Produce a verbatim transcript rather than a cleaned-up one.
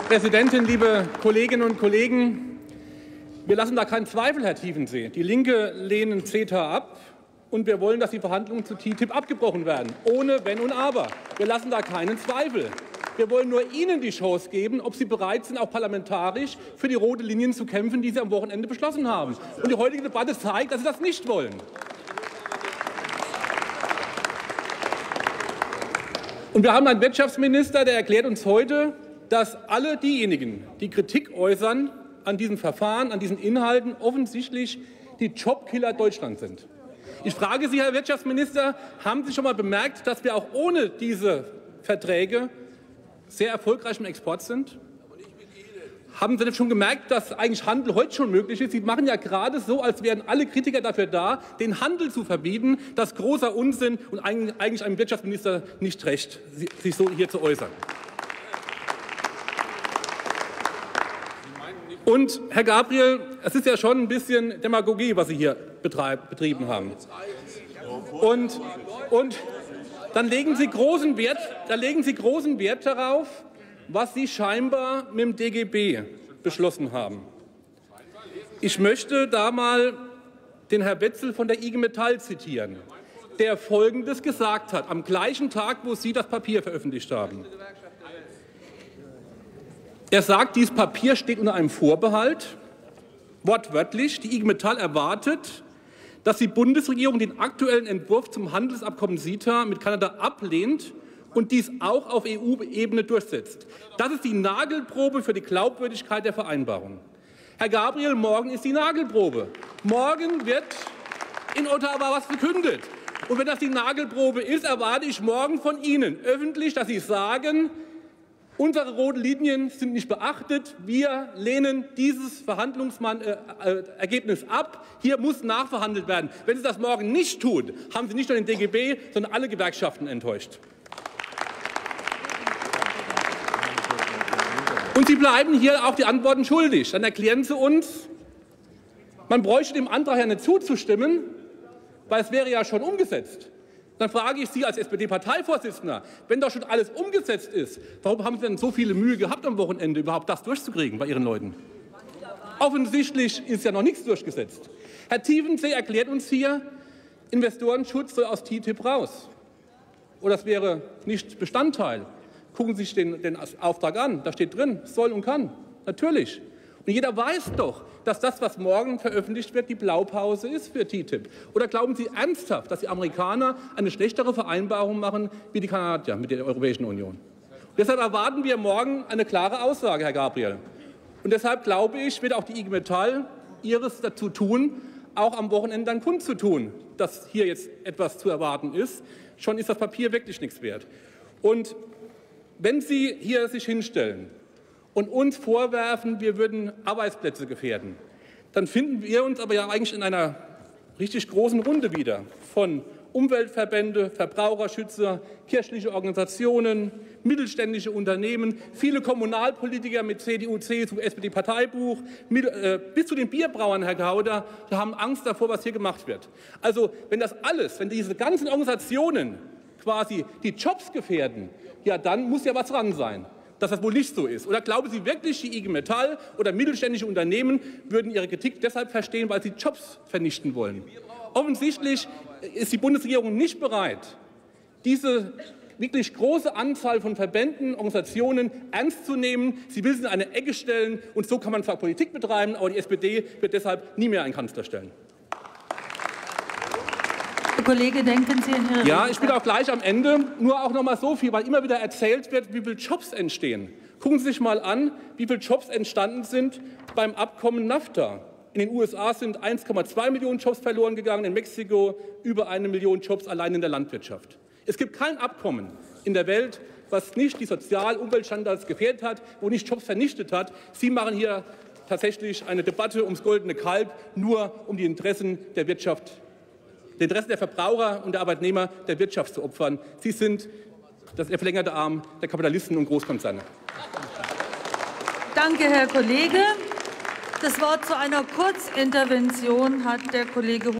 Präsidentin, liebe Kolleginnen und Kollegen! Wir lassen da keinen Zweifel, Herr Tiefensee. Die Linke lehnen CETA ab, und wir wollen, dass die Verhandlungen zu T T I P abgebrochen werden, ohne Wenn und Aber. Wir lassen da keinen Zweifel. Wir wollen nur Ihnen die Chance geben, ob Sie bereit sind, auch parlamentarisch für die roten Linien zu kämpfen, die Sie am Wochenende beschlossen haben. Und die heutige Debatte zeigt, dass Sie das nicht wollen. Und wir haben einen Wirtschaftsminister, der erklärt uns heute, dass alle diejenigen, die Kritik äußern an diesem Verfahren, an diesen Inhalten, offensichtlich die Jobkiller Deutschlands sind. Ich frage Sie, Herr Wirtschaftsminister, haben Sie schon mal bemerkt, dass wir auch ohne diese Verträge sehr erfolgreich im Export sind? Haben Sie denn schon gemerkt, dass eigentlich Handel heute schon möglich ist? Sie machen ja gerade so, als wären alle Kritiker dafür da, den Handel zu verbieten. Das ist großer Unsinn und eigentlich einem Wirtschaftsminister nicht recht, sich so hier zu äußern. Und, Herr Gabriel, es ist ja schon ein bisschen Demagogie, was Sie hier betrieben haben. Und, und dann, legen Sie großen Wert, dann legen Sie großen Wert darauf, was Sie scheinbar mit dem D G B beschlossen haben. Ich möchte da mal den Herrn Wetzel von der I G Metall zitieren, der Folgendes gesagt hat, am gleichen Tag, wo Sie das Papier veröffentlicht haben. Er sagt, dieses Papier steht unter einem Vorbehalt, wortwörtlich. Die I G Metall erwartet, dass die Bundesregierung den aktuellen Entwurf zum Handelsabkommen CETA mit Kanada ablehnt und dies auch auf E U-Ebene durchsetzt. Das ist die Nagelprobe für die Glaubwürdigkeit der Vereinbarung. Herr Gabriel, morgen ist die Nagelprobe. Morgen wird in Ottawa was verkündet. Und wenn das die Nagelprobe ist, erwarte ich morgen von Ihnen öffentlich, dass Sie sagen, unsere roten Linien sind nicht beachtet. Wir lehnen dieses Verhandlungsergebnis ab. Hier muss nachverhandelt werden. Wenn Sie das morgen nicht tun, haben Sie nicht nur den D G B, sondern alle Gewerkschaften enttäuscht. Und Sie bleiben hier auch die Antworten schuldig. Dann erklären Sie uns, man bräuchte dem Antrag ja nicht zuzustimmen, weil es wäre ja schon umgesetzt. Dann frage ich Sie als S P D-Parteivorsitzender, wenn doch schon alles umgesetzt ist, warum haben Sie denn so viele Mühe gehabt am Wochenende, überhaupt das durchzukriegen bei Ihren Leuten? Offensichtlich ist ja noch nichts durchgesetzt. Herr Tiefensee erklärt uns hier, Investorenschutz soll aus T T I P raus. Oder das wäre nicht Bestandteil. Gucken Sie sich den, den Auftrag an, da steht drin, soll und kann. Natürlich. Und jeder weiß doch, dass das, was morgen veröffentlicht wird, die Blaupause ist für T T I P. Oder glauben Sie ernsthaft, dass die Amerikaner eine schlechtere Vereinbarung machen wie die Kanadier mit der Europäischen Union? Und deshalb erwarten wir morgen eine klare Aussage, Herr Gabriel. Und deshalb glaube ich, wird auch die I G Metall ihres dazu tun, auch am Wochenende dann kundzutun, dass hier jetzt etwas zu erwarten ist. Schon ist das Papier wirklich nichts wert. Und wenn Sie hier sich hinstellen und uns vorwerfen, wir würden Arbeitsplätze gefährden, dann finden wir uns aber ja eigentlich in einer richtig großen Runde wieder von Umweltverbände, Verbraucherschützer, kirchliche Organisationen, mittelständische Unternehmen, viele Kommunalpolitiker mit C D U, C S U, S P D-Parteibuch, bis zu den Bierbrauern, Herr Gauder, die haben Angst davor, was hier gemacht wird. Also wenn das alles, wenn diese ganzen Organisationen quasi die Jobs gefährden, ja, dann muss ja was dran sein, dass das wohl nicht so ist. Oder glauben Sie wirklich, die I G Metall oder mittelständische Unternehmen würden ihre Kritik deshalb verstehen, weil sie Jobs vernichten wollen? Offensichtlich ist die Bundesregierung nicht bereit, diese wirklich große Anzahl von Verbänden, Organisationen ernst zu nehmen. Sie will sie in eine Ecke stellen, und so kann man zwar Politik betreiben, aber die S P D wird deshalb nie mehr einen Kanzler stellen. Herr Kollege, denken Sie an Ihre Ja, ich bin auch gleich am Ende. Nur auch noch mal so viel, weil immer wieder erzählt wird, wie viele Jobs entstehen. Gucken Sie sich mal an, wie viele Jobs entstanden sind beim Abkommen NAFTA. In den U S A sind eins Komma zwei Millionen Jobs verloren gegangen, in Mexiko über eine Million Jobs allein in der Landwirtschaft. Es gibt kein Abkommen in der Welt, was nicht die Sozial- und Umweltstandards gefährdet hat, wo nicht Jobs vernichtet hat. Sie machen hier tatsächlich eine Debatte ums goldene Kalb, nur um die Interessen der Wirtschaft, die Interessen der Verbraucher und der Arbeitnehmer der Wirtschaft zu opfern. Sie sind das der verlängerte Arm der Kapitalisten und Großkonzerne. Danke, Herr Kollege. Das Wort zu einer Kurzintervention hat der Kollege